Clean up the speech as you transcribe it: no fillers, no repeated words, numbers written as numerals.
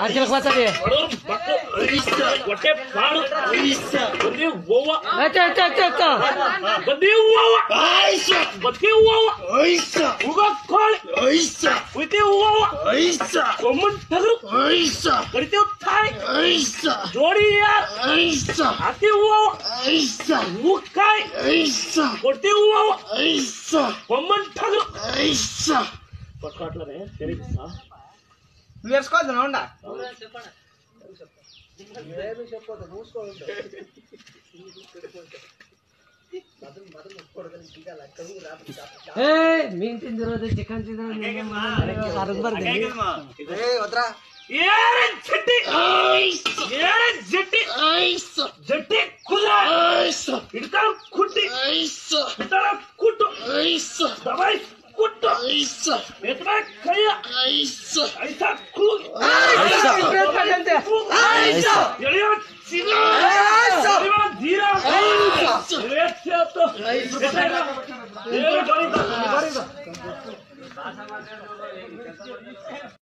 ಅರ್ಜುನ ಮಾತಾಡಿ ಹೊಟ್ಟೆ ಪಾಡು ಬದಿ ಹೂವ ಬದಿ ಹೂವ ಬದಿ ಹೂವ ಹುಗ ಕೋಳಿ ಉಯ್ತಿ ಹೂವ ಒಮ್ಮನ್ ತಗರು ಕರಿತೇವ್ ತಾಯಿ ಜೋಡಿ ಯಾರ್ ಅತಿ ಹೂವ ಹೂಕಾಯಿ ಕೊಡ್ತಿ ಹೂವ ಒಮ್ಮನ್ ತಗರು ಪಟ್ಕಾಟ್ಲರೆ ಸರಿ ಸಾ నేర్చుకోవద్దు నోండా ಮೀನ್ ತಿಂದಿರೋದು ಚಿಕನ್ ತಿಂದಿರೋದು ಜಟ್ಟಿ ಕುದುರೆ ಹಿಡ್ಕೊಂಡು ಕುಟ್ಟಿ ಕುಟ್ಟು ದಬಾಯಿ ಕುಟ್ಟು ಕೈಯ ಐಸ ಕೂಗಿ ಎಳೆಯ ಚಿನ್ನ ಧೀರ